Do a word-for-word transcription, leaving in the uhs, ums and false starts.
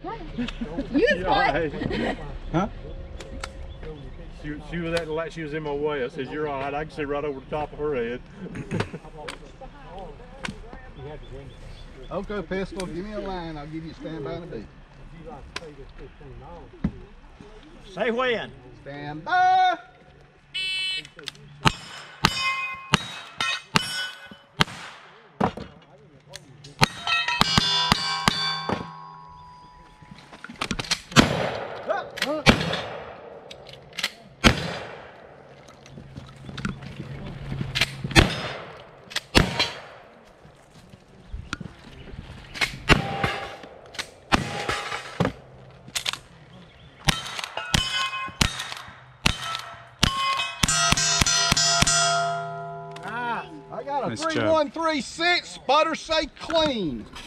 You was fine. Huh? She, she was acting like she was in my way. I said, "You're all right. I can see right over the top of her head." Okay, Pistol, give me a line. I'll give you a standby and a beat. Say when. Stand by. I got a Nice three job. one three six, butter say clean.